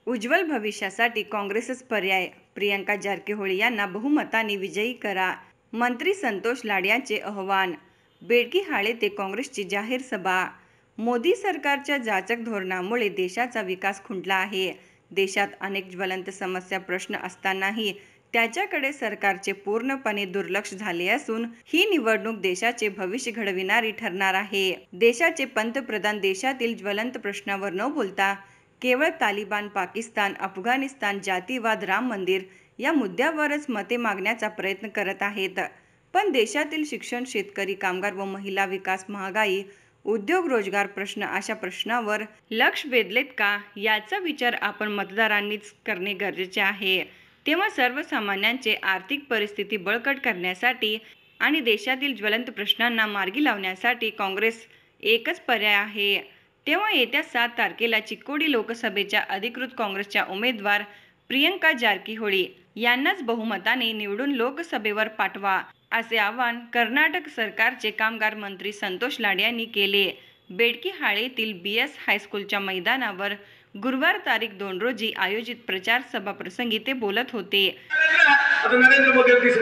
उज्ज्वल भविष्यासाठी काँग्रेसच पर्याय. प्रियंका जारकीहोळी यांना बहुमताने विजयी करा. मंत्री संतोष लाड यांचे आवाहन. बेडकी हाळे ते काँग्रेसची जाहीर सभा. मोदी सरकारच्या जाचक धोरणामुळे देशाचा विकास खुंटला आहे. देशात अनेक ज्वलंत समस्या प्रश्न असतानाही त्याच्याकडे सरकारचे पूर्णपणे दुर्लक्ष झाले असून ही निवडणूक देशाचे भविष्य घडविणारी ठरणार आहे. देशाचे पंतप्रधान देशातील ज्वलंत प्रश्नावर न बोलता केवळ तालिबान, पाकिस्तान, अफगाणिस्तान, जातीवाद, राम मंदिर या मुद्द्यावरच मते मागण्याचा प्रयत्न करत आहेत. पण देशातील शिक्षण, शेतकरी, कामगार व महिला विकास, महागाई, उद्योग, रोजगार प्रश्न अशा प्रश्नावर लक्ष वेधलेत का याचा विचार आपण मतदारांनीच करणे गरजेचे आहे. तेव्हा सर्वसामान्यांचे आर्थिक परिस्थिती बळकट करण्यासाठी आणि देशातील ज्वलंत प्रश्नांना मार्गी लावण्यासाठी काँग्रेस एकच पर्याय आहे. तेव्हा येत्या 7 तारखेला चिक्कोडी लोकसभेच्या अधिकृत काँग्रेसच्या उमेदवार प्रियंका जारकीहोळी यांनाच बहुमताने निवडून लोकसभेवर पाठवा, असे आवाहन कर्नाटक सरकारचे कामगार मंत्री संतोष लाड यांनी केले. बेडकी हाळेतील BS हायस्कूलच्या मैदानावर गुरुवार तारीख 2 रोजी आयोजित प्रचार सभा प्रसंगी ते बोलत होते. नरेंद्र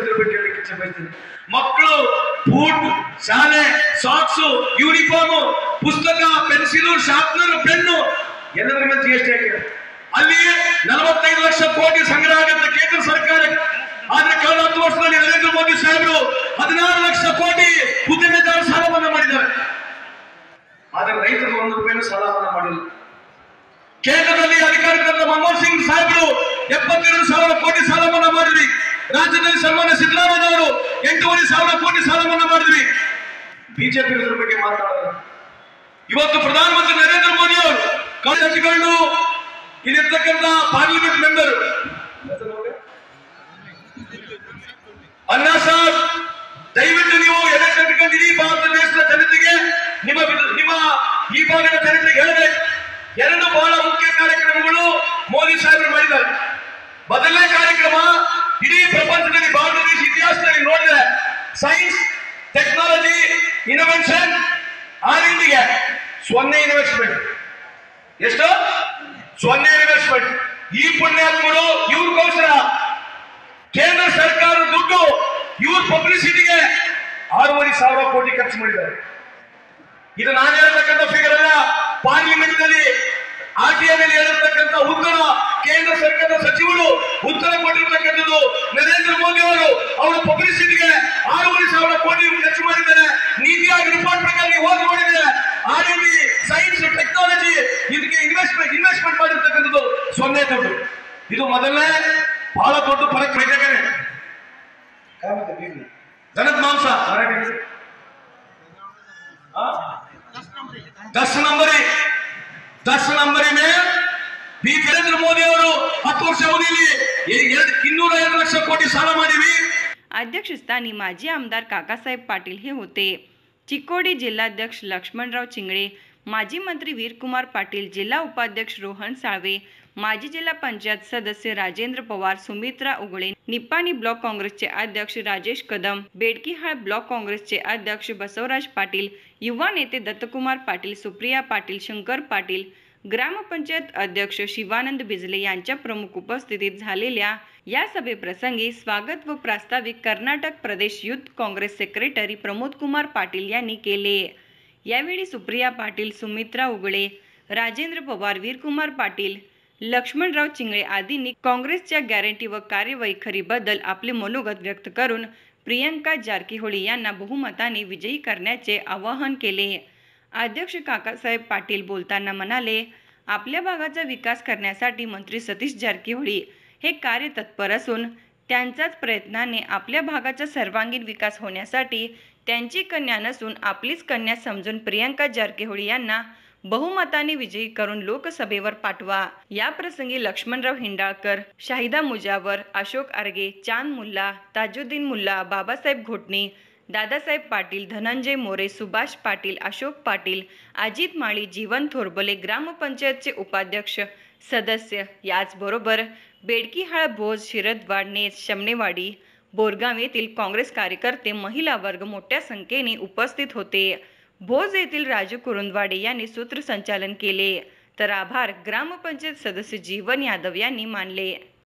मोदी ಮಕ್ಕಳು ಬೂಟ್, ಶಾಲೆ, ಸಾಕ್ಸು, ಯೂನಿಫಾರ್ಮ್, ಪುಸ್ತಕ, ಪೆನ್ಸಿಲು, ಶಾರ್ಪ್ನರ್, ಪೆನ್ನು ಎಲ್ಲದರ ಮೇಲೆ GST ಆಗಿದೆ. ಅಲ್ಲಿ 45 ಲಕ್ಷ ಕೋಟಿ ಸಂಗ್ರಹ ಆಗುತ್ತೆ ಕೇಂದ್ರ ಸರ್ಕಾರ. ಆದ್ರೆ ಕಳೆದ 10 ವರ್ಷದಲ್ಲಿ ನರೇಂದ್ರ ಮೋದಿ ಸಾಹೇಬರು 16 ಲಕ್ಷ ಕೋಟಿ ಉದ್ಯಮಿದಾರರ ಸಾಲ ಮನ್ನಾ ಮಾಡಿದ್ದಾರೆ. ಆದ್ರೆ ರೈತರು 1 ರೂಪಾಯಿನೂ ಸಾಲ ಮನ್ನಾ ಮಾಡಿಲ್ಲ. ಕೇಂದ್ರದಲ್ಲಿ ಅಧಿಕಾರಕ್ಕೆ ಮನಮೋಹನ್ ಸಿಂಗ್ ಸಾಹೇಬರು 72,000 ಕೋಟಿ ಸಾಲ ಮನ್ನಾ ಮಾಡಿದ್ವಿ. ರಾಜ್ಯದಲ್ಲಿ ಸನ್ಮಾನ್ಯ ಸಿದ್ದರಾಮಯ್ಯ ಅವರು 8,500 ಕೋಟಿ ಸಾಲ ಮನ್ನಾ ಮಾಡಿದ್ವಿ. ಬಿಜೆಪಿ ಇದ್ರ ಬಗ್ಗೆ ಮಾತಾಡೋದು. ಇವತ್ತು ಪ್ರಧಾನಮಂತ್ರಿ ನರೇಂದ್ರ ಮೋದಿ ಅವರು ಕಳೆದುಕೊಂಡು ಇಲ್ಲಿರ್ತಕ್ಕಂಥ ಪಾರ್ಲಿಮೆಂಟ್ ಮೆಂಬರ್ ಅಣ್ಣಾ ಸಾಹೇಬ್, ದಯವಿಟ್ಟು ನೀವು ಎಲೆಕ್ಷನ್ ಇಟ್ಕೊಂಡು ಇಡೀ ಭಾರತ ದೇಶದ ಜನತೆಗೆ ನಿಮ್ಮ ಈ ಭಾಗದ ಜನತೆಗೆ ಹೇಳಬೇಕು. 2 ಬಹಳ ಮುಖ್ಯ ಕಾರ್ಯಕ್ರಮಗಳು ಮೋದಿ ಸಾಹೇಬರು ಮಾಡಿದ್ದಾರೆ. ಮೊದಲನೇ ಕಾರ್ಯಕ್ರಮ ಇಡೀ ಪ್ರಪಂಚದಲ್ಲಿ ಭಾರತ ದೇಶ ಇತಿಹಾಸದಲ್ಲಿ ನೋಡಿದ್ರೆ ಸೈನ್ಸ್, ಟೆಕ್ನಾಲಜಿ, ಇನೋವೇಷನ್ R&Dಗೆ 0 ಇನ್ವೆಸ್ಟ್ಮೆಂಟ್. ಎಷ್ಟು? 0 ಇನ್ವೆಸ್ಟ್ಮೆಂಟ್. ಈ ಪುಣ್ಯಾತ್ಮರು ಇವ್ರಿಗೋಸ್ಕರ ಕೇಂದ್ರ ಸರ್ಕಾರ ದುಡ್ಡು ಇವ್ರ ಪಬ್ಲಿಸಿಟಿಗೆ 6,500 ಕೋಟಿ ಖರ್ಚು ಮಾಡಿದ್ದಾರೆ. ಇದು ನಾನು ಹೇಳ್ತಕ್ಕಂಥ ಫಿಗರ್ ಅಲ್ಲ. ಪಾರ್ಲಿಮೆಂಟ್ ನಲ್ಲಿ RTI ನಲ್ಲಿ ಹೇಳಿರ್ತಕ್ಕಂಥ ಉತ್ತರ ಕೇಂದ್ರ ಸರ್ಕಾರದ ಸಚಿವರು ಉತ್ತರ ಕೊಟ್ಟಿರ್ತಕ್ಕಂಥದ್ದು. ನರೇಂದ್ರ ಮೋದಿ ಅವರು ಅವರ ಪಬ್ಲಿಸಿಟಿಗೆ 6,500 ಕೋಟಿ ಖರ್ಚು ಮಾಡಿದ್ದಾರೆ. ನೀತಿ ಆಯೋಗ ರಿಪೋರ್ಟ್ ಪ್ರಕಾರ ನೀವು ಹೋಗಿ ನೋಡಿದ್ರೆ R&D, ಸೈನ್ಸ್, ಟೆಕ್ನಾಲಜಿ ಇದಕ್ಕೆ ಇನ್ವೆಸ್ಟ್ಮೆಂಟ್ ಮಾಡಿರ್ತಕ್ಕಂಥದ್ದು 0 ದುಡ್ಡು. ಇದು ಮೊದಲನೇ ಬಹಳ ದೊಡ್ಡ ಫರಕ್ ಬೇಕಾಗಿದೆ. ದನದ ಮಾಂಸ 10 ನಂಬರಿ में ನರೇಂದ್ರ ಮೋದಿ ಅವರು 10 ವರ್ಷ ಅವಧಿಯಲ್ಲಿ 202 ಲಕ್ಷ ಕೋಟಿ ಸಾಲ ಮಾಡಿವಿ. अध्यक्षस्थानी माजी आमदार काकासाहेब पाटील हे होते. चिक्कोडी जिल्हाध्यक्ष लक्ष्मणराव चिंगळे, माजी मंत्री वीरकुमार पाटील, जिल्हा उपाध्यक्ष रोहन साळवे, माजी जिल्हा पंचायत सदस्य राजेंद्र पवार, सुमित्रा उगळे, निपाणी ब्लॉक काँग्रेसचे अध्यक्ष राजेश कदम, बेडकीहाळ ब्लॉक काँग्रेसचे अध्यक्ष बसवराज पाटील, युवा नेते दत्तकुमार पाटील, सुप्रिया पाटील, शंकर पाटील, ग्रामपंचायत अध्यक्ष शिवानंद बिजले यांच्या प्रमुख उपस्थितीत झालेल्या या सभेप्रसंगी स्वागत व प्रास्ताविक Karnataka Pradesh youth Congress secretary Pramod Kumar Patil यांनी केले. यावेळी सुप्रिया पाटील, सुमित्रा उगळे, राजेंद्र पवार, वीरकुमार पाटील, लक्ष्मणराव चिंगळे आदींनी काँग्रेसच्या गॅरंटी व कार्यवैखरीबद्दल आपले मनोगत व्यक्त करून प्रियंका जारकीहोळी यांना बहुमताने विजयी करण्याचे आवाहन केले. अध्यक्ष काकासाहेब पाटील बोलताना म्हणाले, आपल्या भागाचा विकास करण्यासाठी मंत्री सतीश जारकीहोळी हे कार्यतत्पर असून त्यांच्याच प्रयत्नाने आपल्या भागाचा सर्वांगीण विकास होण्यासाठी त्यांची कन्या नसून आपलीच कन्या समजून प्रियंका जारकीहोळी यांना बहुमताने विजयी करून लोकसभेवर पाठवा. या प्रसंगी लक्ष्मणराव हिंडाळकर, शाहिदा मुजावर, अशोक आर्गे, चांद मुल्ला, ताजुद्दीन मुल्ला, बाबासाहेब घोटणे, दादासाहेब पाटील, धनंजय मोरे, सुभाष पाटील, अशोक पाटील, अजित माळी, जीवन थोरबले, ग्रामपंचायतचे उपाध्यक्ष सदस्य, याचबरोबर बेडकीहाळ, भोज, शिरदवाड, नेस, शमनेवाडी, बोरगाव येथील काँग्रेस कार्यकर्ते, महिला वर्ग मोठ्या संख्येने उपस्थित होते. भोज येथील राजू कुरुंदवाडे यांनी सूत्रसंचालन केले, तर आभार ग्रामपंचायत सदस्य जीवन यादव यांनी मानले.